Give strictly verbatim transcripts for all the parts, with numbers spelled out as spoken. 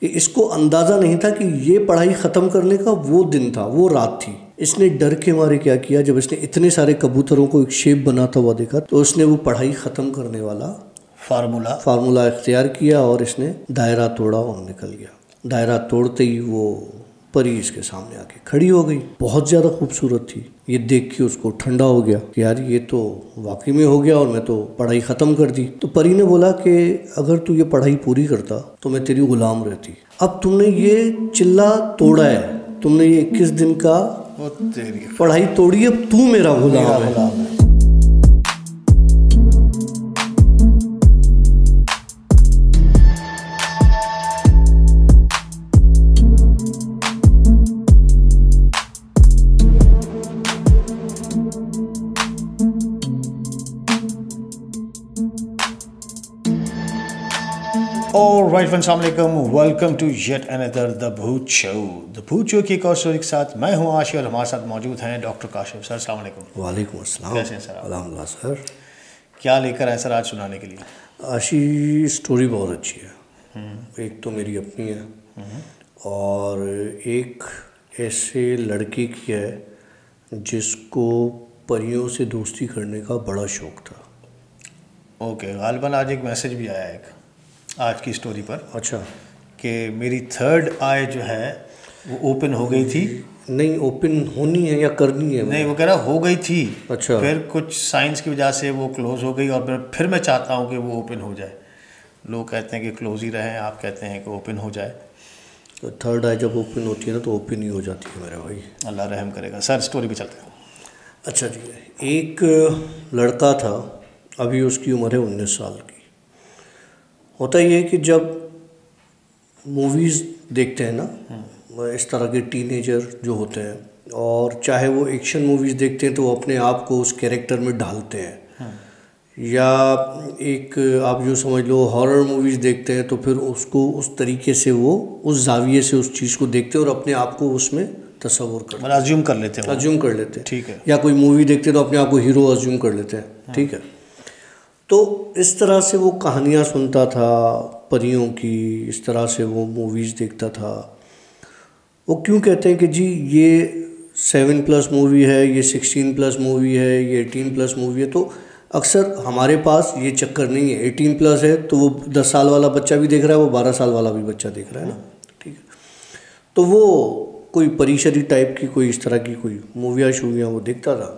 कि इसको अंदाज़ा नहीं था कि ये पढ़ाई ख़त्म करने का वो दिन था, वो रात थी। इसने डर के मारे क्या किया, जब इसने इतने सारे कबूतरों को एक शेप बनाता हुआ देखा तो उसने वो पढ़ाई ख़त्म करने वाला फार्मूला फार्मूला इख्तियार किया और इसने दायरा तोड़ा और निकल गया। दायरा तोड़ते ही वो परी इसके सामने आके खड़ी हो गई। बहुत ज़्यादा खूबसूरत थी। ये देख के उसको ठंडा हो गया कि यार ये तो वाकई में हो गया और मैं तो पढ़ाई ख़त्म कर दी। तो परी ने बोला कि अगर तू ये पढ़ाई पूरी करता तो मैं तेरी गुलाम रहती। अब तुमने ये चिल्ला तोड़ा है, तुमने ये इक्कीस दिन का पढ़ाई तोड़ी, अब तू मेरा गुलाम है। ऑलराइट फ्रेंड्स, अस्सलाम वालेकुम, welcome to yet another the Bhoot show. The Bhoot show की एक और स्टोरी के साथ मैं हूं आशी और हमारे साथ मौजूद हैं डॉक्टर काशिफ सर। अस्सलाम वालेकुम। वालेकुम अस्सलाम। कैसे हैं सर आप? अल्हम्दुलिल्लाह सर। क्या लेकर आए सर आज सुनाने के लिए? आशी स्टोरी बहुत अच्छी है। एक तो मेरी अपनी है और एक ऐसे लड़के की है जिसको परियों से दोस्ती करने का बड़ा शौक़ था। ओके, गालिबन आज एक मैसेज भी आया एक आज की स्टोरी पर। अच्छा। कि मेरी थर्ड आई जो है वो ओपन हो गई थी। नहीं, ओपन होनी है या करनी है? नहीं, वो कह रहा हो गई थी। अच्छा। फिर कुछ साइंस की वजह से वो क्लोज़ हो गई और फिर फिर मैं चाहता हूँ कि वो ओपन हो जाए। लोग कहते हैं कि क्लोज़ ही रहे, आप कहते हैं कि ओपन हो जाए। तो थर्ड आई जब ओपन होती है ना तो ओपन ही हो जाती है मेरे भाई। अल्लाह रहम करेगा। सर स्टोरी पे चलते हैं। अच्छा जी, एक लड़का था, अभी उसकी उम्र है उन्नीस साल की। होता ये है कि जब मूवीज़ देखते हैं ना इस तरह के टीनेजर जो होते हैं, और चाहे वो एक्शन मूवीज़ देखते हैं तो वो अपने आप को उस कैरेक्टर में ढालते हैं, या एक आप जो समझ लो हॉरर मूवीज़ देखते हैं तो फिर उसको उस तरीके से वो उस जाविये से उस चीज़ को देखते हैं और अपने आप को उसमें तस्वुर करते हैं, अज्यूम कर लेते हैं अज्यूम कर लेते हैं। ठीक है। या कोई मूवी देखते हैं तो अपने आप को हीरो अज्यूम कर लेते हैं। ठीक है। तो इस तरह से वो कहानियाँ सुनता था परियों की, इस तरह से वो मूवीज़ देखता था। वो क्यों कहते हैं कि जी ये सेवन प्लस मूवी है, ये सिक्सटीन प्लस मूवी है, ये एटीन प्लस मूवी है, तो अक्सर हमारे पास ये चक्कर नहीं है। एटीन प्लस है तो वो दस साल वाला बच्चा भी देख रहा है, वो बारह साल वाला भी बच्चा देख रहा है ना। ठीक है। तो वो कोई परिशरी टाइप की कोई इस तरह की कोई मूवियाँ शूवियाँ वो देखता था।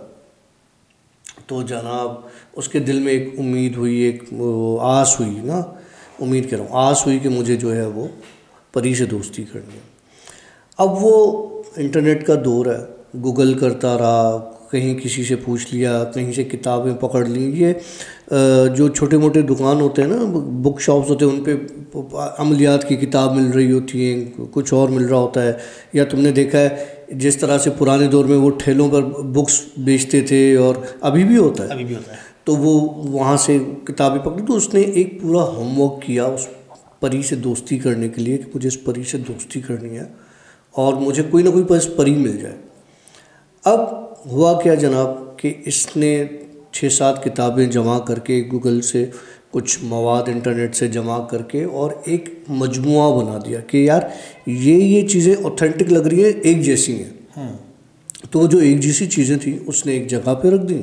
तो जनाब उसके दिल में एक उम्मीद हुई, एक आस हुई ना, उम्मीद कह रहा हूँ, आस हुई कि मुझे जो है वो परी से दोस्ती करनी है। अब वो इंटरनेट का दौर है, गूगल करता रहा, कहीं किसी से पूछ लिया, कहीं से किताबें पकड़ ली। ये जो छोटे मोटे दुकान होते हैं ना, बुक शॉप्स होते हैं, उन पे अमलियात की किताब मिल रही होती है, कुछ और मिल रहा होता है। या तुमने देखा है जिस तरह से पुराने दौर में वो ठेलों पर बुक्स बेचते थे, और अभी भी होता है, अभी भी होता है। तो वो वहाँ से किताबें पकड़ी। तो उसने एक पूरा होमवर्क किया उस परी से दोस्ती करने के लिए कि मुझे इस परी से दोस्ती करनी है और मुझे कोई ना कोई बस परी मिल जाए। अब हुआ क्या जनाब कि इसने छः सात किताबें जमा करके, गूगल से कुछ मवाद इंटरनेट से जमा करके और एक मजमुआ बना दिया कि यार ये ये चीज़ें ऑथेंटिक लग रही है, एक जैसी हैं। तो जो एक जैसी चीज़ें थी उसने एक जगह पे रख दी।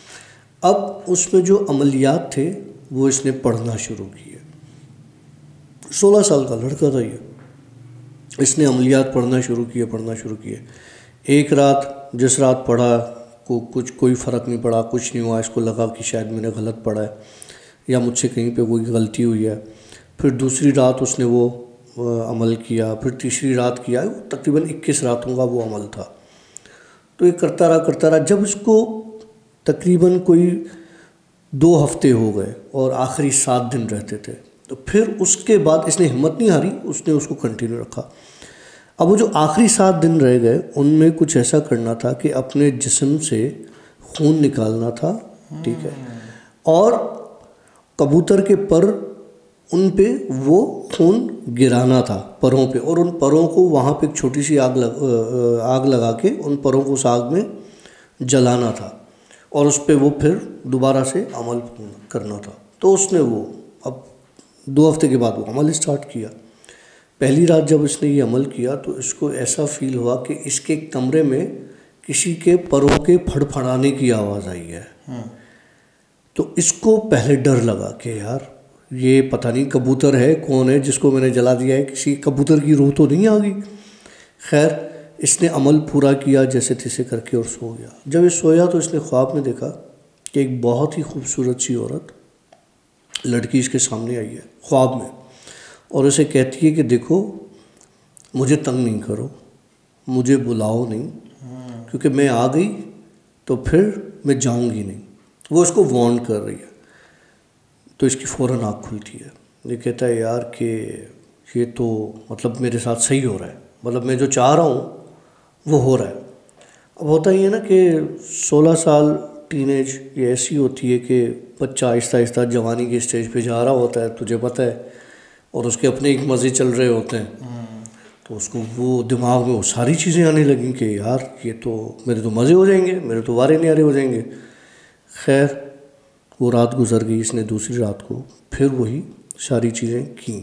अब उसमें जो अमलियात थे वो इसने पढ़ना शुरू किए। सोलह साल का लड़का था ये। इसने अमलियात पढ़ना शुरू किए पढ़ना शुरू किए एक रात, जिस रात पढ़ा को कुछ कोई फ़र्क नहीं पड़ा, कुछ नहीं हुआ। इसको लगा कि शायद मैंने गलत पढ़ा है या मुझसे कहीं पे कोई गलती हुई है। फिर दूसरी रात उसने वो अमल किया, फिर तीसरी रात किया। तकरीबन इक्कीस रातों का वो अमल था। तो ये करता रहा करता रहा जब इसको तकरीबन कोई दो हफ्ते हो गए और आखिरी सात दिन रहते थे, तो फिर उसके बाद इसने हिम्मत नहीं हारी, उसने उसको कंटिन्यू रखा। अब वो जो आखिरी सात दिन रह गए उनमें कुछ ऐसा करना था कि अपने जिस्म से खून निकालना था। ठीक है। और कबूतर के पर, उन पे वो खून गिराना था परों पे, और उन परों को वहाँ पे एक छोटी सी आग लग आग लगा के उन परों को उस आग में जलाना था और उस पर वो फिर दोबारा से अमल करना था। तो उसने वो अब दो हफ्ते के बाद वो अमल स्टार्ट किया। पहली रात जब इसने ये अमल किया तो इसको ऐसा फील हुआ कि इसके कमरे में किसी के परों के फड़फड़ाने की आवाज़ आई है। तो इसको पहले डर लगा कि यार ये पता नहीं कबूतर है, कौन है जिसको मैंने जला दिया है, किसी कबूतर की रूह तो नहीं आ गई। खैर इसने अमल पूरा किया जैसे तैसे करके और सो गया। जब ये सोया तो इसने ख्वाब में देखा कि एक बहुत ही खूबसूरत सी औरत लड़की इसके सामने आई है ख्वाब में, और उसे कहती है कि देखो मुझे तंग नहीं करो, मुझे बुलाओ नहीं, क्योंकि मैं आ गई तो फिर मैं जाऊंगी नहीं। वो इसको वार्न कर रही है। तो इसकी फ़ौरन आँख खुलती है। ये कहता है यार कि ये तो मतलब मेरे साथ सही हो रहा है, मतलब मैं जो चाह रहा हूँ वो हो रहा है। अब होता ही है ना कि सोलह साल टीनेज ये ऐसी होती है कि बच्चा आहिस्ता आहिस्ता जवानी के स्टेज पे जा रहा होता है, तुझे पता है, और उसके अपने एक मज़े चल रहे होते हैं। तो उसको वो दिमाग में वो सारी चीज़ें आने लगी कि यार ये तो मेरे तो मज़े हो जाएंगे, मेरे तो वारे न्यारे हो जाएंगे। खैर वो रात गुजर गई। इसने दूसरी रात को फिर वही सारी चीज़ें की।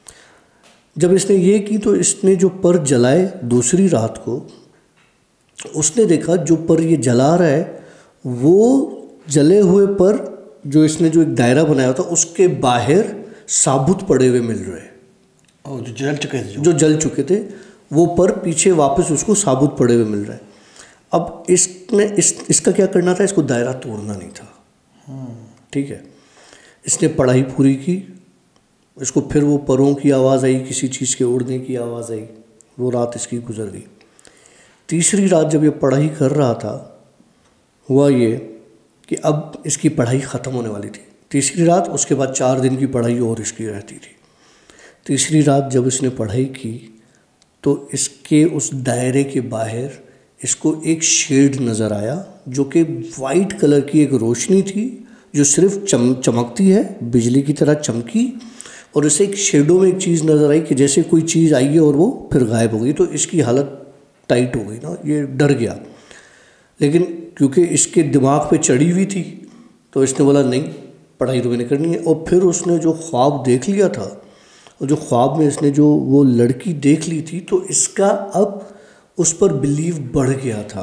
जब इसने ये की तो इसने जो पर जलाए दूसरी रात को, उसने देखा जो पर ये जला रहा है वो जले हुए पर जो इसने जो एक दायरा बनाया था उसके बाहर साबुत पड़े हुए मिल रहे हैं। और जो जल चुके थे जो जल चुके थे वो पर पीछे वापस उसको साबुत पड़े हुए मिल रहे हैं। अब इसने इस इसका क्या करना था, इसको दायरा तोड़ना नहीं था। ठीक है, इसने पढ़ाई पूरी की। इसको फिर वो परों की आवाज़ आई, किसी चीज़ के उड़ने की आवाज़ आई। वो रात इसकी गुजर गई। तीसरी रात जब ये पढ़ाई कर रहा था हुआ ये कि अब इसकी पढ़ाई ख़त्म होने वाली थी। तीसरी रात, उसके बाद चार दिन की पढ़ाई और इसकी रहती थी। तीसरी रात जब इसने पढ़ाई की तो इसके उस दायरे के बाहर इसको एक शेड नज़र आया जो कि वाइट कलर की एक रोशनी थी जो सिर्फ चम चमकती है, बिजली की तरह चमकी, और इसे एक शेडो में एक चीज़ नज़र आई कि जैसे कोई चीज़ आई है और वो फिर गायब हो गई। तो इसकी हालत टाइट हो गई ना, ये डर गया। लेकिन क्योंकि इसके दिमाग पे चढ़ी हुई थी तो इसने बोला नहीं, पढ़ाई तो मैंने करनी है। और फिर उसने जो ख्वाब देख लिया था और जो ख्वाब में इसने जो वो लड़की देख ली थी तो इसका अब उस पर बिलीव बढ़ गया था।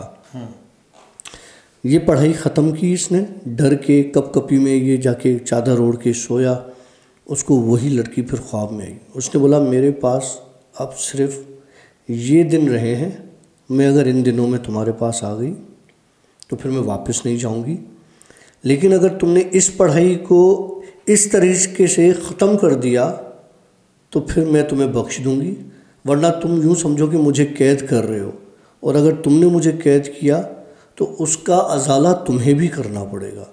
ये पढ़ाई ख़त्म की इसने, डर के कप कपी में ये जाके चादर ओढ़ के सोया। उसको वही लड़की फिर ख्वाब में आई। उसने बोला मेरे पास अब सिर्फ ये दिन रहे हैं, मैं अगर इन दिनों में तुम्हारे पास आ गई तो फिर मैं वापस नहीं जाऊंगी, लेकिन अगर तुमने इस पढ़ाई को इस तरीके से ख़त्म कर दिया तो फिर मैं तुम्हें बख्श दूंगी, वरना तुम यूँ समझो कि मुझे कैद कर रहे हो, और अगर तुमने मुझे कैद किया तो उसका अजाला तुम्हें भी करना पड़ेगा।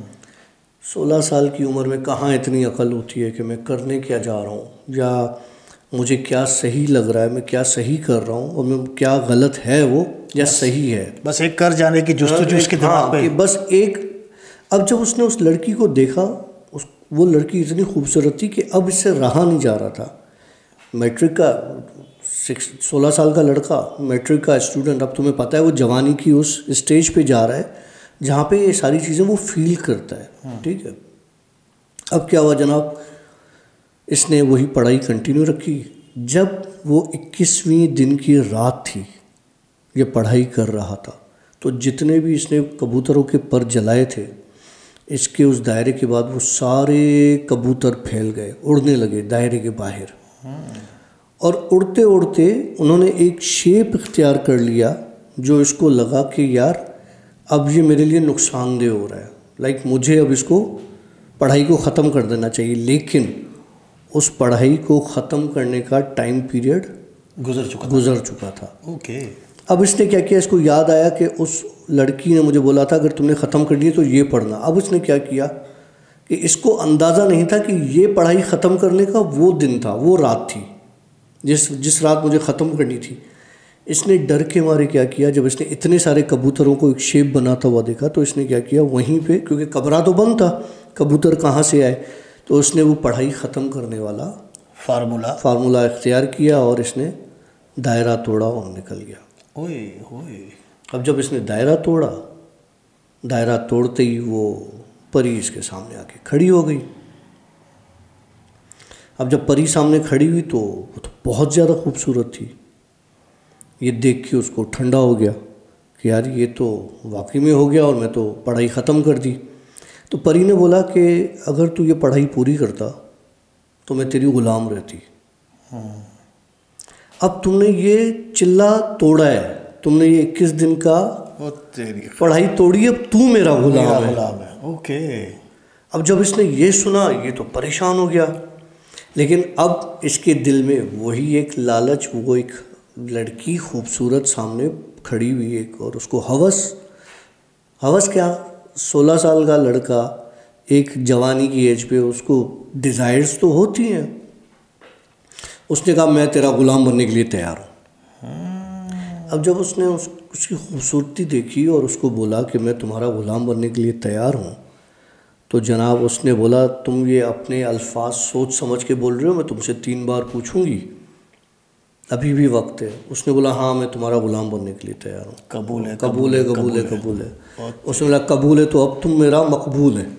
सोलह साल की उम्र में कहाँ इतनी अकल होती है कि मैं करने क्या जा रहा हूँ, या मुझे क्या सही लग रहा है, मैं क्या सही कर रहा हूँ, और मैं क्या गलत है वो या सही है। बस एक कर जाने की जुस्तजू उसके दिमाग पे। बस एक। अब जब उसने उस लड़की को देखा, उस वो लड़की इतनी खूबसूरत थी कि अब इससे रहा नहीं जा रहा था। मैट्रिक का सिक्स सोलह साल का लड़का, मैट्रिक का स्टूडेंट, अब तुम्हें पता है वो जवानी की उस स्टेज पे जा रहा है जहाँ पे ये सारी चीज़ें वो फील करता है। ठीक है, अब क्या हुआ जनाब, इसने वही पढ़ाई कंटिन्यू रखी। जब वो इक्कीसवीं दिन की रात थी, ये पढ़ाई कर रहा था, तो जितने भी इसने कबूतरों के पर जलाए थे इसके उस दायरे के बाद वो सारे कबूतर फैल गए, उड़ने लगे दायरे के बाहर। और उड़ते उड़ते उन्होंने एक शेप इख्तियार कर लिया जो इसको लगा कि यार अब ये मेरे लिए नुकसानदेह हो रहा है, लाइक मुझे अब इसको पढ़ाई को ख़त्म कर देना चाहिए। लेकिन उस पढ़ाई को ख़त्म करने का टाइम पीरियड गुजर चुका गुजर चुका था। ओके। अब इसने क्या किया, इसको याद आया कि उस लड़की ने मुझे बोला था अगर तुमने ख़त्म करनी है तो ये पढ़ना। अब इसने क्या किया कि इसको अंदाज़ा नहीं था कि ये पढ़ाई ख़त्म करने का वो दिन था, वो रात थी जिस जिस रात मुझे ख़त्म करनी थी। इसने डर के मारे क्या किया, जब इसने इतने सारे कबूतरों को एक शेप बनाता हुआ देखा तो इसने क्या किया, वहीं पे, क्योंकि कमरा तो बंद था, कबूतर कहाँ से आए, तो उसने वो पढ़ाई ख़त्म करने वाला फार्मूला फार्मूला इख्तियार किया और इसने दायरा तोड़ा और निकल गया। ओए ओए। अब जब इसने दायरा तोड़ा, दायरा तोड़ते ही वो परी इसके सामने आके खड़ी हो गई। अब जब परी सामने खड़ी हुई तो वो तो बहुत ज़्यादा खूबसूरत थी। ये देख के उसको ठंडा हो गया कि यार ये तो वाकई में हो गया, और मैं तो पढ़ाई ख़त्म कर दी। तो परी ने बोला कि अगर तू ये पढ़ाई पूरी करता तो मैं तेरी ग़ुलाम रहती। अब तुमने ये चिल्ला तोड़ा है, तुमने ये इक्कीस दिन का पढ़ाई तोड़ी, अब तू मेरा ग़ुलाम है। ओके। अब जब इसने ये सुना ये तो परेशान हो गया, लेकिन अब इसके दिल में वही एक लालच, वो एक लड़की खूबसूरत सामने खड़ी हुई एक, और उसको हवस हवस क्या, सोलह साल का लड़का एक जवानी की एज पे उसको डिज़ायर्स तो होती हैं। उसने कहा मैं तेरा ग़ुलाम बनने के लिए तैयार हूँ। अब जब उसने उस उसकी खूबसूरती देखी और उसको बोला कि मैं तुम्हारा ग़ुलाम बनने के लिए तैयार हूँ, तो जनाब उसने बोला तुम ये अपने अल्फाज सोच समझ के बोल रहे हो, मैं तुमसे तीन बार पूछूंगी, अभी भी वक्त है। उसने बोला हाँ मैं तुम्हारा ग़ुलाम बनने के लिए तैयार हूँ। कबूल है कबूल है कबूल है कबूल है। उसने बोला कबूल है तो अब तुम मेरा मकबूल है।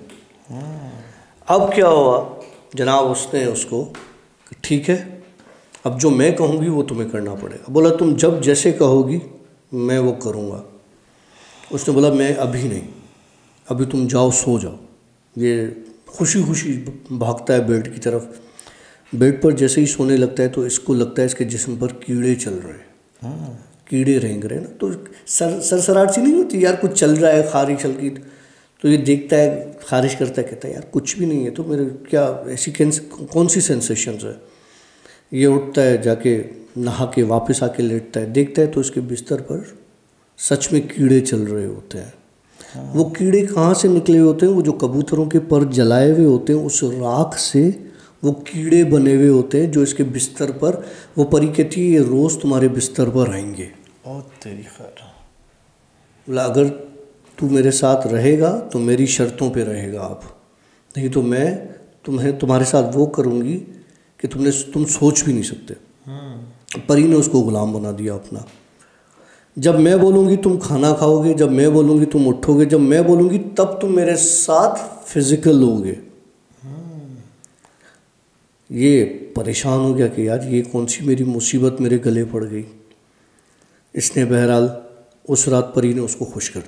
अब क्या हुआ जनाब, उसने उसको ठीक है अब जो मैं कहूँगी वो तुम्हें करना पड़ेगा। बोला तुम जब जैसे कहोगी मैं वो करूँगा। उसने बोला मैं अभी नहीं, अभी तुम जाओ सो जाओ। ये खुशी खुशी भागता है बेड की तरफ। बेड पर जैसे ही सोने लगता है तो इसको लगता है इसके जिस्म पर कीड़े चल रहे हैं, कीड़े रेंग रहे हैं ना, तो सर सरसराहट सी नहीं होती यार, कुछ चल रहा है खारिश हल्की। तो ये देखता है, खारिश करता है, कहता है यार कुछ भी नहीं है, तो मेरे क्या ऐसी कौन सी सेंसेशंस है। ये उठता है, जाके नहा के वापस आके लेटता है, देखता है तो इसके बिस्तर पर सच में कीड़े चल रहे होते हैं। हाँ। वो कीड़े कहाँ से निकले होते हैं, वो जो कबूतरों के पर जलाए हुए होते हैं उस राख से वो कीड़े बने हुए होते हैं जो इसके बिस्तर पर, वो परी कहती है ये रोज़ तुम्हारे बिस्तर पर आएंगे। ओ तेरी खैर। बोला अगर तू मेरे साथ रहेगा तो मेरी शर्तों पे रहेगा आप, नहीं तो मैं तुम्हें तुम्हारे साथ वो करूँगी कि तुमने तुम सोच भी नहीं सकते। परी ने उसको ग़ुलाम बना दिया अपना। जब मैं बोलूँगी तुम खाना खाओगे, जब मैं बोलूँगी तुम उठोगे, जब मैं बोलूँगी तब तुम मेरे साथ फिज़िकल होगे। ये परेशान हो गया कि यार ये कौन सी मेरी मुसीबत मेरे गले पड़ गई। इसने बहरहाल उस रात परी ने उसको खुश कर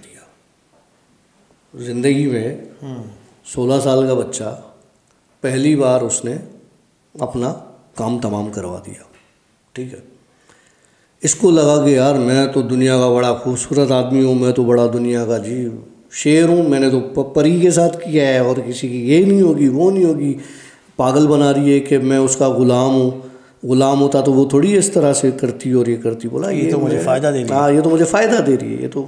दिया। ज़िंदगी में सोलह साल का बच्चा पहली बार उसने अपना काम तमाम करवा दिया। ठीक है, इसको लगा कि यार मैं तो दुनिया का बड़ा खूबसूरत आदमी हूँ, मैं तो बड़ा दुनिया का जी शेर हूँ, मैंने तो परी के साथ किया है और किसी की ये नहीं होगी वो नहीं होगी। पागल बना रही है कि मैं उसका ग़ुलाम हूँ, ग़ुलाम होता तो वो थोड़ी इस तरह से करती और ये करती। बोला ये, ये तो मुझे फ़ायदा दे रही है। हाँ ये तो मुझे फ़ायदा दे रही है। ये तो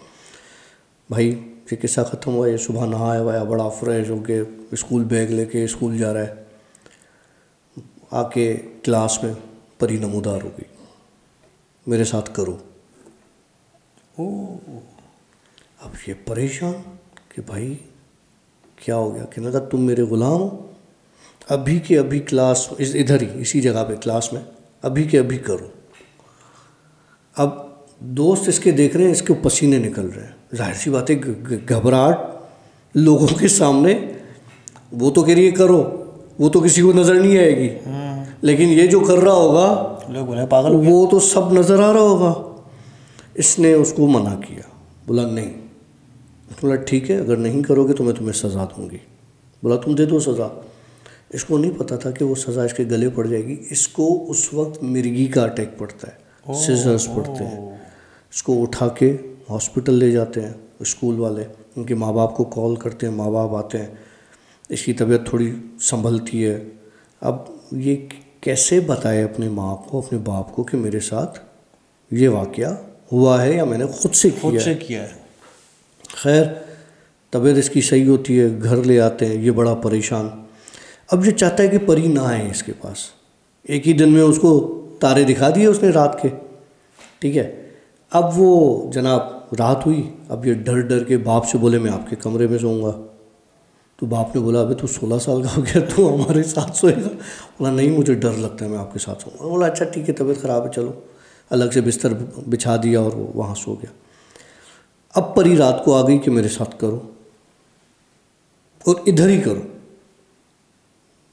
भाई ये किस्सा ख़त्म हुआ। ये सुबह नहाया वाया बड़ा फ्रेश होके स्कूल बैग लेके स्कूल जा रहा है। आके क्लास में परी नमूदार हो गई, मेरे साथ करो। ओ अब ये परेशान कि भाई क्या हो गया। कहने लगा तुम मेरे ग़ुलाम हो, अभी के अभी क्लास इस इधर ही इसी जगह पे क्लास में अभी के अभी करो। अब दोस्त इसके देख रहे हैं, इसके पसीने निकल रहे हैं। जाहिर सी बात है घबराहट लोगों के सामने। वो तो कह रही है करो, वो तो किसी को नज़र नहीं आएगी, लेकिन ये जो कर रहा होगा लोग बोले पागल हो गया, वो तो सब नज़र आ रहा होगा। इसने उसको मना किया, बोला नहीं। बोला ठीक है अगर नहीं करोगे तो मैं तुम्हें सज़ा दूंगी। बोला तुम दे दो सज़ा। इसको नहीं पता था कि वो सज़ा इसके गले पड़ जाएगी। इसको उस वक्त मिर्गी का अटैक पड़ता है, सीजर्स पड़ते हैं। इसको उठा के हॉस्पिटल ले जाते हैं स्कूल वाले, उनके माँ बाप को कॉल करते हैं, माँ बाप आते हैं। इसकी तबीयत थोड़ी संभलती है। अब ये कैसे बताए अपने माँ को, अपने बाप को कि मेरे साथ ये वाक़या हुआ है या मैंने खुद से किया खुद से किया है। खैर तबीयत इसकी सही होती है, घर ले आते हैं। ये बड़ा परेशान। अब ये चाहता है कि परी ना आए इसके पास। एक ही दिन में उसको तारे दिखा दिए उसने रात के। ठीक है, अब वो जनाब रात हुई। अब ये डर डर के बाप से बोले मैं आपके कमरे में सोऊंगा। तो बाप ने बोला अबे तू सोलह साल का हो गया, तू हमारे साथ सोएगा? बोला नहीं मुझे डर लगता है, मैं आपके साथ सोऊंगा। बोला अच्छा ठीक है, तबीयत ख़राब है, चलो। अलग से बिस्तर बिछा दिया और वो वहाँ सो गया। अब परी रात को आ गई कि मेरे साथ करो और इधर ही करो।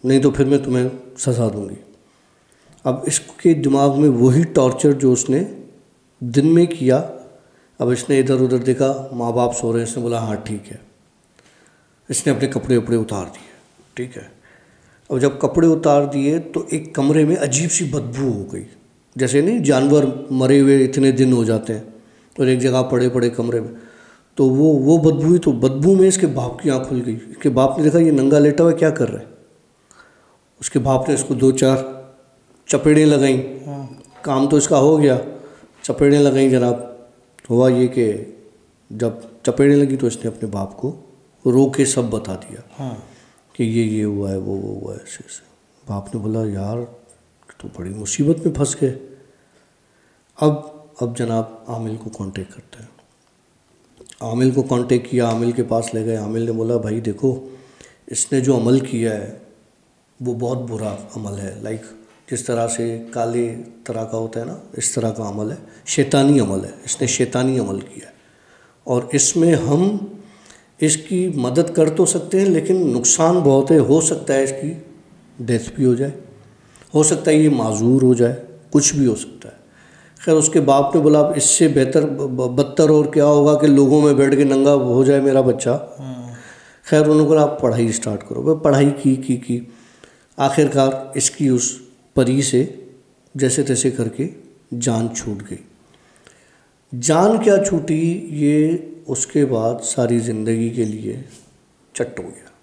नहीं तो फिर मैं तुम्हें सजा दूंगी। अब इसके दिमाग में वही टॉर्चर जो उसने दिन में किया, अब इसने इधर उधर देखा, माँ बाप सो रहे हैं, इसने बोला हाँ ठीक है। इसने अपने कपड़े वपड़े उतार दिए, ठीक है। अब जब कपड़े उतार दिए तो एक कमरे में अजीब सी बदबू हो गई, जैसे नहीं जानवर मरे हुए इतने दिन हो जाते हैं और एक जगह पड़े पड़े कमरे में, तो वो वो बदबू ही, तो बदबू में इसके बाप की आँख खुल गई। इसके बाप ने देखा ये नंगा लेटा हुआ क्या कर रहा है। उसके बाप ने इसको दो चार चपेड़ें लगाई, काम तो इसका हो गया, चपेड़ें लगाई जनाब। हुआ ये कि जब चपेड़ें लगी तो इसने अपने बाप को रो के सब बता दिया हाँ। कि ये ये हुआ है, वो वो हुआ है, ऐसे ऐसे। बाप ने बोला यार तो बड़ी मुसीबत में फंस गए। अब अब जनाब आमिल को कांटेक्ट करते हैं। आमिल को कांटेक्ट किया, आमिल के पास ले गए। आमिल ने बोला भाई देखो, इसने जो अमल किया है वो बहुत बुरा अमल है, लाइक जिस तरह से काले तरह का होता है ना, इस तरह का अमल है, शैतानी अमल है। इसने शैतानी अमल किया है और इसमें हम इसकी मदद कर तो सकते हैं लेकिन नुकसान बहुत है। हो सकता है इसकी डेथ भी हो जाए, हो सकता है ये माजूर हो जाए, कुछ भी हो सकता है। खैर उसके बाप ने बोला अब इससे बेहतर बदतर और क्या होगा कि लोगों में बैठ के नंगा हो जाए मेरा बच्चा। खैर उन्होंने बोला आप पढ़ाई स्टार्ट करो। वह पढ़ाई की की की आखिरकार इसकी उस परी से जैसे तैसे करके जान छूट गई। जान क्या छूटी, ये उसके बाद सारी ज़िंदगी के लिए चट हो गया।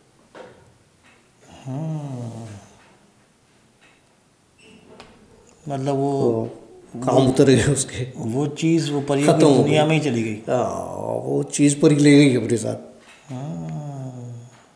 हाँ। मतलब वो तो काम उतर गए उसके, वो चीज़ वो परी खत्म हो दुनिया गई। में ही चली गई। हाँ, वो चीज़ परी ले गई अपने साथ। हाँ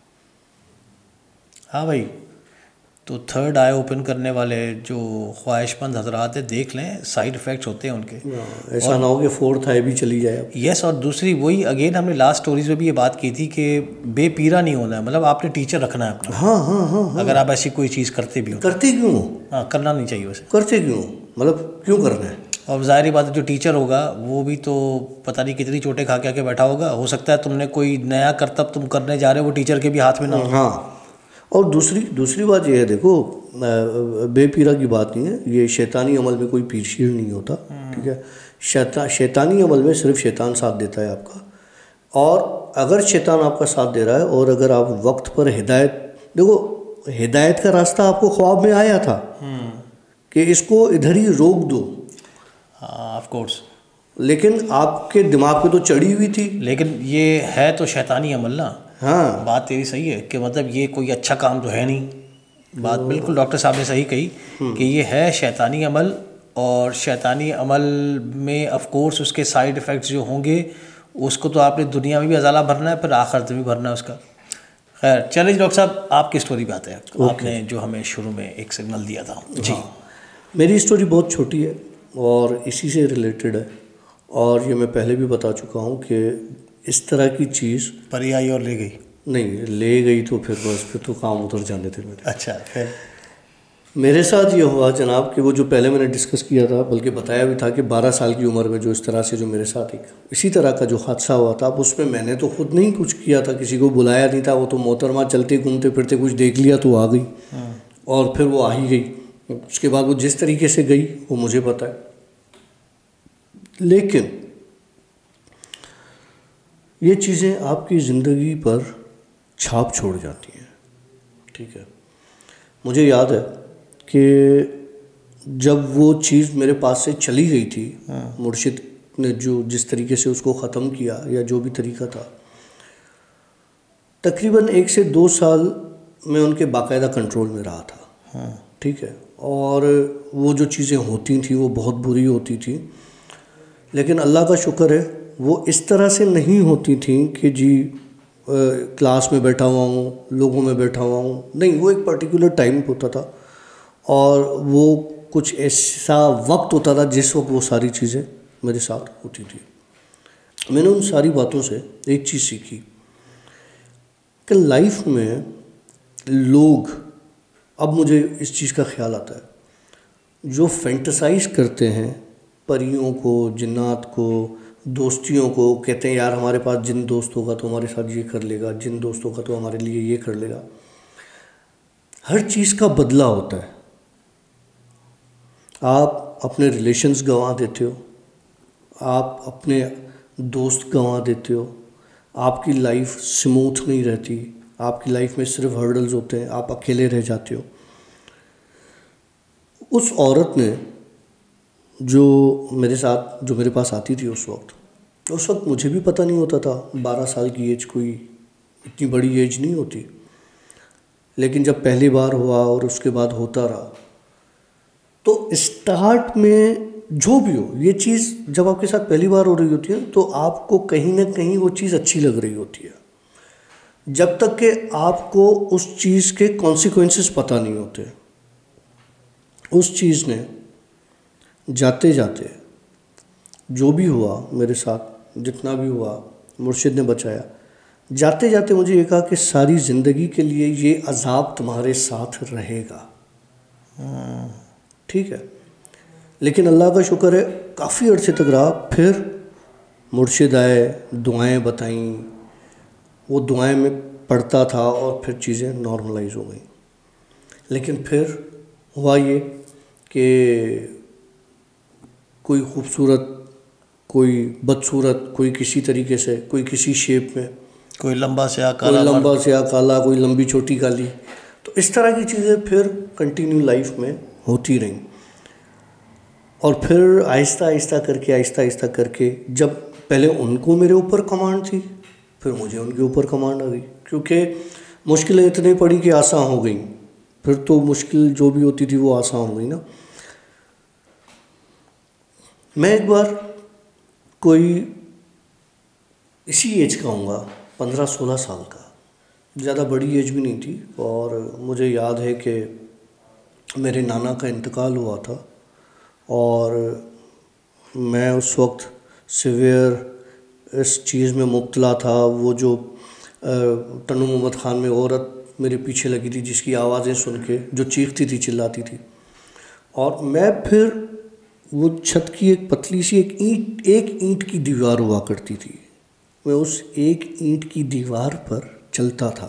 हाँ भाई, तो थर्ड आई ओपन करने वाले जो ख्वाहिशमंद हजरात है, देख लें साइड इफ़ेक्ट्स होते हैं उनके। ऐसा ना हो कि फोर्थ आई भी चली जाए अब। यस, और दूसरी वही अगेन हमने लास्ट स्टोरीज में भी ये बात की थी कि बेपीरा नहीं होना है, मतलब आपने टीचर रखना है अपना। हाँ हाँ हाँ हाँ। अगर आप ऐसी कोई चीज़ करते भी हो, करते क्यों हो? हाँ, करना नहीं चाहिए वैसे। करते क्यों हो? मतलब क्यों करना है? और ज़ाहिर बात है जो टीचर होगा वो भी तो पता नहीं कितनी चोटें खा के आके बैठा होगा। हो सकता है तुमने कोई नया करतब तुम करने जा रहे हो, वो टीचर के भी हाथ में ना हो। हाँ, और दूसरी दूसरी बात यह है, देखो बेपीरा की बात नहीं है, ये शैतानी अमल में कोई पीर शीर नहीं होता, ठीक है। शैता शैतानी अमल में सिर्फ शैतान साथ देता है आपका। और अगर शैतान आपका साथ दे रहा है और अगर आप वक्त पर हिदायत, देखो हिदायत का रास्ता आपको ख्वाब में आया था कि इसको इधर ही रोक दो, हाँ ऑफ कोर्स, लेकिन आपके दिमाग पे तो चढ़ी हुई थी। लेकिन ये है तो शैतानी अमल ना। हाँ, बात तेरी सही है कि मतलब ये कोई अच्छा काम तो है नहीं। बात बिल्कुल डॉक्टर साहब ने सही कही कि ये है शैतानी अमल, और शैतानी अमल में ऑफ कोर्स उसके साइड इफ़ेक्ट्स जो होंगे उसको तो आपने दुनिया में भी अजाला भरना है, फिर आखिरत में भी भरना है उसका। खैर चलिए डॉक्टर साहब, आपकी स्टोरी पे आते हैं। आपने जो हमें शुरू में एक सिग्नल दिया था। जी, मेरी स्टोरी बहुत छोटी है और इसी से रिलेटेड है, और ये मैं पहले भी बता चुका हूँ कि इस तरह की चीज़ परी आई और ले गई। नहीं ले गई तो फिर बस फिर तो काम उतर जाने थे मेरे। अच्छा, फिर मेरे साथ ये हुआ जनाब कि वो जो पहले मैंने डिस्कस किया था, बल्कि बताया भी था कि बारह साल की उम्र में जो इस तरह से जो मेरे साथ एक इसी तरह का जो हादसा हुआ था, अब उसमें मैंने तो खुद नहीं कुछ किया था, किसी को बुलाया नहीं था। वो तो मोहतरमा चलते घूमते फिरते कुछ देख लिया तो आ गई, और फिर वो आ ही गई। उसके बाद वो जिस तरीके से गई वो मुझे पता है, लेकिन ये चीज़ें आपकी ज़िंदगी पर छाप छोड़ जाती हैं, ठीक है। मुझे याद है कि जब वो चीज़ मेरे पास से चली गई थी, मुर्शिद ने जो जिस तरीके से उसको ख़त्म किया या जो भी तरीका था, तकरीबन एक से दो साल मैं उनके बाकायदा कंट्रोल में रहा था, ठीक है। और वो जो चीज़ें होती थी वो बहुत बुरी होती थी, लेकिन अल्लाह का शुक्र है वो इस तरह से नहीं होती थी कि जी आ, क्लास में बैठा हुआ हूँ, लोगों में बैठा हुआ हूँ, नहीं। वो एक पर्टिकुलर टाइम होता था और वो कुछ ऐसा वक्त होता था जिस वक्त वो सारी चीज़ें मेरे साथ होती थी। मैंने उन सारी बातों से एक चीज़ सीखी कि लाइफ में लोग, अब मुझे इस चीज़ का ख्याल आता है, जो फैंटेसाइज करते हैं परियों को, जिन्नात को, दोस्तियों को, कहते हैं यार हमारे पास जिन दोस्त होगा तो हमारे साथ ये कर लेगा, जिन दोस्तों का तो हमारे लिए ये कर लेगा। हर चीज़ का बदला होता है। आप अपने रिलेशंस गंवा देते हो, आप अपने दोस्त गंवा देते हो, आपकी लाइफ स्मूथ नहीं रहती, आपकी लाइफ में सिर्फ हर्डल्स होते हैं, आप अकेले रह जाते हो। उस औरत ने जो मेरे साथ जो मेरे पास आती थी उस वक्त उस वक्त मुझे भी पता नहीं होता था, बारह साल की एज कोई इतनी बड़ी एज नहीं होती। लेकिन जब पहली बार हुआ और उसके बाद होता रहा, तो स्टार्ट में जो भी हो, ये चीज़ जब आपके साथ पहली बार हो रही होती है तो आपको कहीं ना कहीं वो चीज़ अच्छी लग रही होती है, जब तक कि आपको उस चीज़ के कॉन्सिक्वेंसेस पता नहीं होते। उस चीज़ ने जाते जाते जो भी हुआ मेरे साथ, जितना भी हुआ मुर्शिद ने बचाया, जाते जाते मुझे ये कहा कि सारी ज़िंदगी के लिए ये अज़ाब तुम्हारे साथ रहेगा। ठीक है, लेकिन अल्लाह का शुक्र है काफ़ी अरसे तक रहा। फिर मुर्शिद आए, दुआएं बताईं, वो दुआएं में पढ़ता था और फिर चीज़ें नॉर्मलाइज हो गई। लेकिन फिर हुआ ये कि कोई खूबसूरत, कोई बदसूरत, कोई किसी तरीके से, कोई किसी शेप में, कोई लंबा से कोई लंबा से या काला, कोई लंबी छोटी काली, तो इस तरह की चीज़ें फिर कंटिन्यू लाइफ में होती रहीं। और फिर आहिस्ता आहिस्ता करके आहिस्ता आहिस्ता करके जब पहले उनको मेरे ऊपर कमांड थी, फिर मुझे उनके ऊपर कमांड आ गई, क्योंकि मुश्किलें इतनी पड़ी कि आसान हो गई। फिर तो मुश्किल जो भी होती थी वो आसान हो गई ना। मैं एक बार कोई इसी एज का हूँगा, पंद्रह सोलह साल का, ज़्यादा बड़ी एज भी नहीं थी। और मुझे याद है कि मेरे नाना का इंतकाल हुआ था और मैं उस वक्त सीवियर इस चीज़ में मुब्तला था। वो जो तन्नू मोहम्मद ख़ान में औरत मेरे पीछे लगी थी, जिसकी आवाज़ें सुन के जो चीखती थी, चिल्लाती थी, और मैं फिर वो छत की एक पतली सी एक ईंट एक ईंट की दीवार हुआ करती थी, मैं उस एक ईंट की दीवार पर चलता था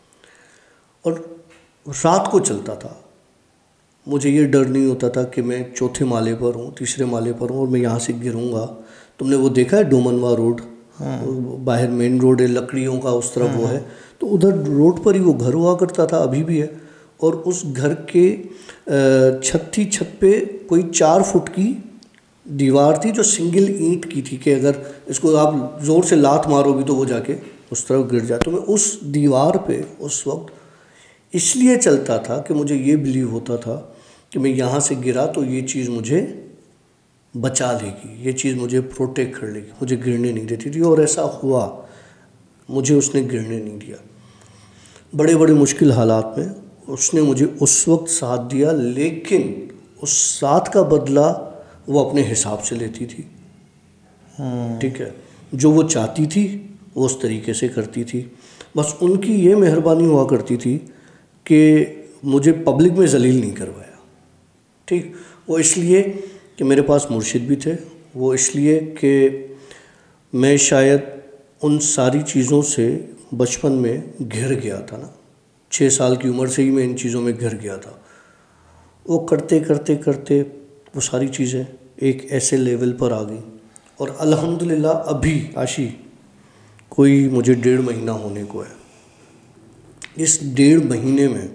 और रात को चलता था। मुझे ये डर नहीं होता था कि मैं चौथे माले पर हूँ, तीसरे माले पर हूँ और मैं यहाँ से गिरूँगा। तुमने वो देखा है डोमनवा रोड? हाँ। बाहर मेन रोड है लकड़ियों का, उस तरफ वो है, तो उधर रोड पर ही वो घर हुआ करता था, अभी भी है। और उस घर के छत थी, छत पे कोई चार फुट की दीवार थी जो सिंगल ईंट की थी कि अगर इसको आप ज़ोर से लात मारोगी तो वो जाके उस तरफ गिर जाए। तो मैं उस दीवार पे उस वक्त इसलिए चलता था कि मुझे ये बिलीव होता था कि मैं यहाँ से गिरा तो ये चीज़ मुझे बचा लेगी, ये चीज़ मुझे प्रोटेक्ट कर लेगी, मुझे गिरने नहीं देती थी। और ऐसा हुआ, मुझे उसने गिरने नहीं दिया। बड़े बड़े मुश्किल हालात में उसने मुझे उस वक्त साथ दिया, लेकिन उस साथ का बदला वो अपने हिसाब से लेती थी। ठीक है, जो वो चाहती थी वो उस तरीके से करती थी। बस उनकी ये मेहरबानी हुआ करती थी कि मुझे पब्लिक में जलील नहीं करवाया। ठीक, वो इसलिए कि मेरे पास मुर्शिद भी थे, वो इसलिए कि मैं शायद उन सारी चीज़ों से बचपन में घिर गया था ना, छः साल की उम्र से ही मैं इन चीज़ों में घिर गया था। वो करते करते करते वो सारी चीज़ें एक ऐसे लेवल पर आ गई और अल्हम्दुलिल्लाह अभी आशी कोई मुझे डेढ़ महीना होने को है। इस डेढ़ महीने में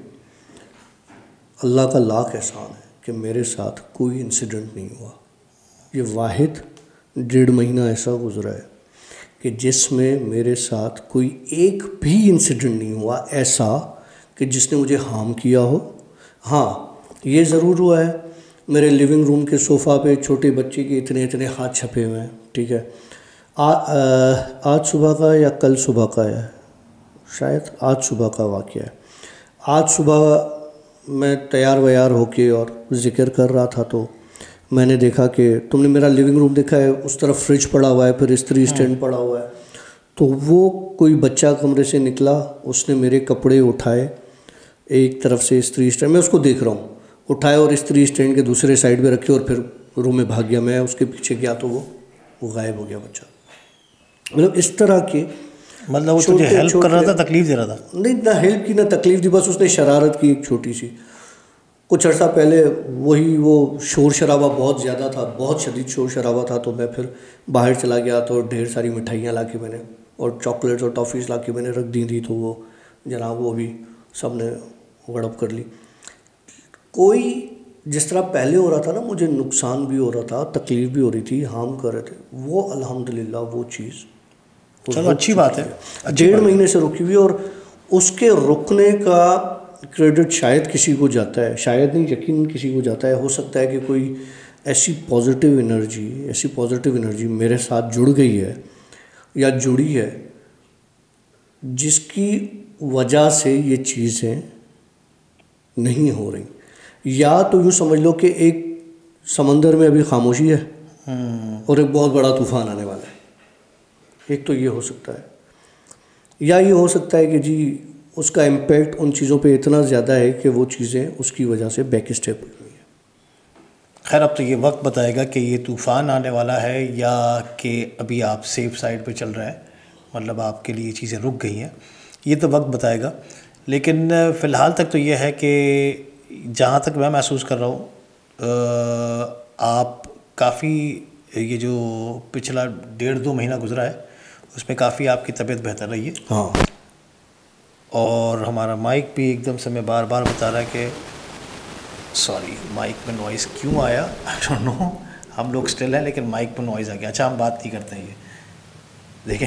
अल्लाह का लाख एहसान है कि मेरे साथ कोई इंसिडेंट नहीं हुआ। ये वाहिद डेढ़ महीना ऐसा गुजरा है कि जिसमें मेरे साथ कोई एक भी इंसिडेंट नहीं हुआ ऐसा कि जिसने मुझे हार्म किया हो। हाँ, ये ज़रूर हुआ है, मेरे लिविंग रूम के सोफ़ा पे छोटे बच्चे के इतने इतने हाथ छपे हुए हैं। ठीक है, आ, आ, आज सुबह का या कल सुबह का है, शायद आज सुबह का वाक़या है। आज सुबह मैं तैयार वैयार होके और ज़िक्र कर रहा था तो मैंने देखा कि तुमने मेरा लिविंग रूम देखा है, उस तरफ फ्रिज पड़ा हुआ है, फिर इस्त्री स्टैंड पड़ा हुआ है। तो वो कोई बच्चा कमरे से निकला, उसने मेरे कपड़े उठाए, एक तरफ से इस्त्री स्टैंड, मैं उसको देख रहा हूँ, उठाए और इस्त्री स्टैंड के दूसरे साइड पे रखे और फिर रूम में भाग गया। मैं उसके पीछे गया तो वो वो गायब हो गया बच्चा। मतलब इस तरह के मतलब वो तुझे हेल्प कर रहा था, तकलीफ दे रहा था? नहीं, ना हेल्प की ना तकलीफ दी, बस उसने शरारत की एक छोटी सी। कुछ अर्सा पहले वही वो शोर शराबा बहुत ज़्यादा था, बहुत शदीद शोर शराबा था, तो मैं फिर बाहर चला गया तो ढेर सारी मिठाइयाँ ला के मैंने और चॉकलेट्स और टॉफ़ीज़ ला के मैंने रख दी थी, तो वो जनाब वो भी सब ने गड़प कर ली। कोई जिस तरह पहले हो रहा था ना, मुझे नुकसान भी हो रहा था, तकलीफ़ भी हो रही थी, हार्म कर रहे थे, वो अल्हम्दुलिल्लाह वो चीज़ चलो अच्छी बात है, डेढ़ महीने से रुकी हुई। और उसके रुकने का क्रेडिट शायद किसी को जाता है, शायद नहीं यकीन किसी को जाता है। हो सकता है कि कोई ऐसी पॉजिटिव एनर्जी ऐसी पॉजिटिव एनर्जी मेरे साथ जुड़ गई है या जुड़ी है, जिसकी वजह से ये चीज़ें नहीं हो रही। या तो यूँ समझ लो कि एक समंदर में अभी खामोशी है और एक बहुत बड़ा तूफ़ान आने वाला है। एक तो ये हो सकता है, या ये हो सकता है कि जी उसका इम्पैक्ट उन चीज़ों पे इतना ज़्यादा है कि वो चीज़ें उसकी वजह से बैक स्टेप हुई है। खैर अब तो ये वक्त बताएगा कि ये तूफ़ान आने वाला है या कि अभी आप सेफ साइड पे चल रहे हैं, मतलब आपके लिए ये चीज़ें रुक गई हैं, ये तो वक्त बताएगा। लेकिन फ़िलहाल तक तो ये है कि जहाँ तक मैं महसूस कर रहा हूँ, आप काफ़ी ये जो पिछला डेढ़ दो महीना गुजरा है उसमें काफ़ी आपकी तबीयत बेहतर रही है। हाँ, और हमारा माइक भी एकदम से मैं बार बार बता रहा है कि सॉरी माइक में नॉइज़ क्यों आया, आई डोंट नो। हम लोग स्टिल हैं लेकिन माइक में नॉइज़ आ गया। अच्छा हम बात नहीं करते हैं, ये देखें।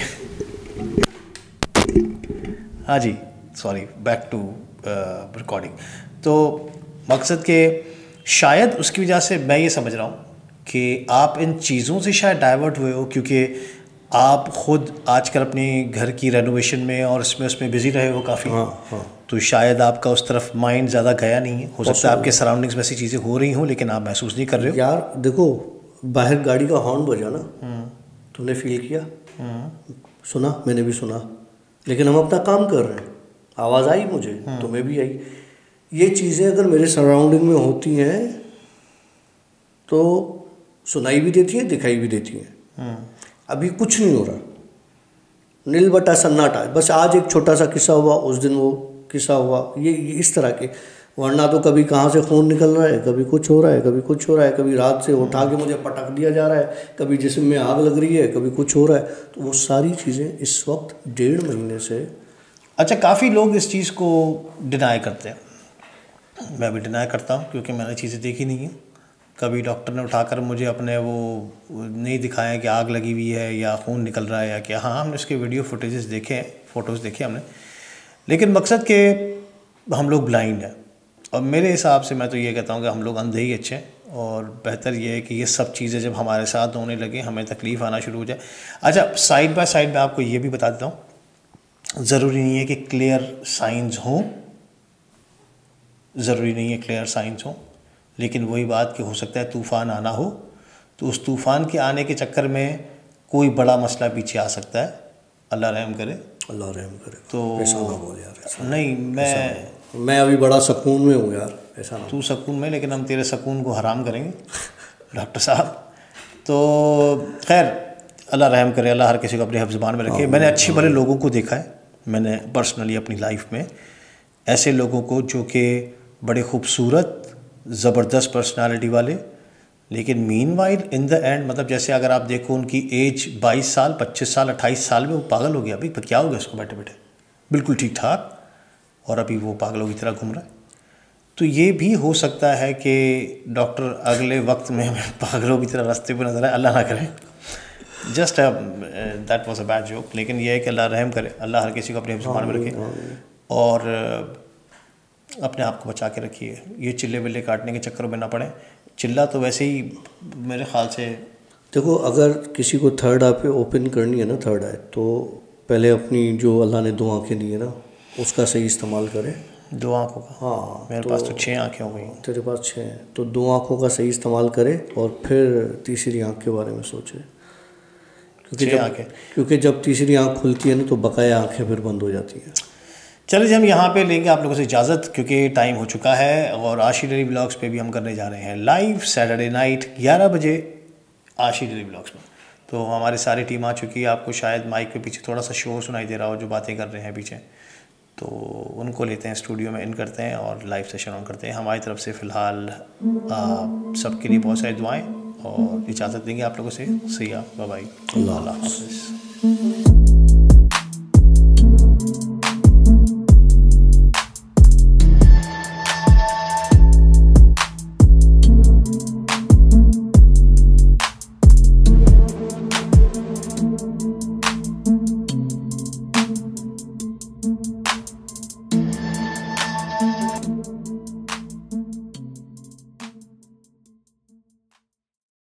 हाँ जी, सॉरी, बैक टू रिकॉर्डिंग। तो मकसद के शायद उसकी वजह से मैं ये समझ रहा हूँ कि आप इन चीज़ों से शायद डाइवर्ट हुए हो, क्योंकि आप ख़ुद आजकल अपनी घर की रेनोवेशन में और इसमें उसमें बिज़ी रहे हो काफ़ी। हाँ, हाँ। तो शायद आपका उस तरफ माइंड ज़्यादा गया नहीं है। हो सकता है आपके सराउंडिंग्स में ऐसी चीज़ें हो रही हों लेकिन आप महसूस नहीं कर रहे हो। यार देखो, बाहर गाड़ी का हॉर्न बजा ना, तुमने फील किया, सुना, मैंने भी सुना, लेकिन हम अपना काम कर रहे हैं। आवाज़ आई मुझे, तुम्हें भी आई। ये चीज़ें अगर मेरे सराउंडिंग में होती हैं तो सुनाई भी देती हैं, दिखाई भी देती हैं। अभी कुछ नहीं हो रहा, नील बटा सन्नाटा। बस आज एक छोटा सा किस्सा हुआ, उस दिन वो किस्सा हुआ, ये, ये इस तरह के। वरना तो कभी कहाँ से खून निकल रहा है, कभी कुछ हो रहा है, कभी कुछ हो रहा है, कभी रात से उठा के मुझे पटक दिया जा रहा है, कभी जिस्म में आग लग रही है, कभी कुछ हो रहा है। तो वो सारी चीज़ें इस वक्त डेढ़ महीने से। अच्छा, काफ़ी लोग इस चीज़ को डिनाई करते हैं, मैं भी डिनाई करता हूँ क्योंकि मैंने चीज़ें देखी नहीं हैं। कभी डॉक्टर ने उठाकर मुझे अपने वो नहीं दिखाया कि आग लगी हुई है या खून निकल रहा है या क्या। हाँ, हमने उसके वीडियो फुटेजेस देखे हैं, फ़ोटोज़ देखे हमने, लेकिन मकसद के हम लोग ब्लाइंड हैं। और मेरे हिसाब से मैं तो ये कहता हूँ कि हम लोग अंधे ही अच्छे हैं, और बेहतर ये है कि ये सब चीज़ें जब हमारे साथ होने लगे, हमें तकलीफ़ आना शुरू हो जाए। अच्छा, साइड बाय साइड मैं आपको ये भी बता देता हूँ, ज़रूरी नहीं है कि क्लियर साइंस हों, ज़रूरी नहीं है क्लियर साइंस हों, लेकिन वही बात कि हो सकता है तूफ़ान आना हो, तो उस तूफ़ान के आने के चक्कर में कोई बड़ा मसला पीछे आ सकता है। अल्लाह रहम करे, अल्लाह रहम करे। तो ऐसा ना बोल यार, ऐसा नहीं, मैं मैं अभी बड़ा सुकून में हूँ यार, ऐसा ना। तू सुकून में, लेकिन हम तेरे सुकून को हराम करेंगे डॉक्टर साहब। तो खैर अल्लाह रहम करे, अल्लाह हर किसी को अपने हिफ्ज़-ए-ज़बान में रखे। मैंने अच्छे भले लोगों को देखा है, मैंने पर्सनली अपनी लाइफ में ऐसे लोगों को जो कि बड़े खूबसूरत ज़बरदस्त पर्सनालिटी वाले, लेकिन meanwhile in the end, मतलब जैसे अगर आप देखो उनकी एज बाईस साल, पच्चीस साल, अट्ठाईस साल में वो पागल हो गया। अभी क्या हो गया उसको बैठे बैठे, बिल्कुल ठीक ठाक, और अभी वो पागलों की तरह घूम रहा है। तो ये भी हो सकता है कि डॉक्टर अगले वक्त में पागलों की तरह रास्ते पर नजर आए, अल्लाह ना करे। Just that was a bad joke. लेकिन ये है कि अल्लाह रहम करे, अल्लाह हर किसी को अपने ज़बान में रखे और अपने आप को बचा के रखिए। ये चिल्ले विल्ले काटने के चक्कर में ना पड़े। चिल्ला तो वैसे ही मेरे ख्याल से, देखो अगर किसी को थर्ड आई पे ओपन करनी है ना, थर्ड आई, तो पहले अपनी जो अल्लाह ने दो आँखें दी है ना, उसका सही इस्तेमाल करे। दो आँखों का? हाँ, मेरे तो पास तो छः आँखें हो गई। तेरे पास छः हैं, तो दो आँखों का सही इस्तेमाल करे और फिर तीसरी आँख के बारे में सोचे। क्योंकि जब आँखें क्योंकि जब तीसरी आँख खुलती है ना तो बकाया आँखें फिर बंद हो जाती हैं। चलिए जी, हम यहाँ पे लेंगे आप लोगों से इजाज़त क्योंकि टाइम हो चुका है, और आशी डेली ब्लॉग्स पे भी हम करने जा रहे हैं लाइव सैटरडे नाइट ग्यारह बजे आशी डेली ब्लॉग्स में। तो हमारी सारी टीम आ चुकी है। आपको शायद माइक के पीछे थोड़ा सा शोर सुनाई दे रहा हो, जो बातें कर रहे हैं पीछे, तो उनको लेते हैं स्टूडियो में, इन करते हैं और लाइव सेशन ऑन करते हैं। हमारी तरफ से फ़िलहाल सबके लिए बहुत सारी दुआएं और इजाज़त देंगे आप लोगों से। सिया, बाय बाय, अल्लाह हाफ़िज़।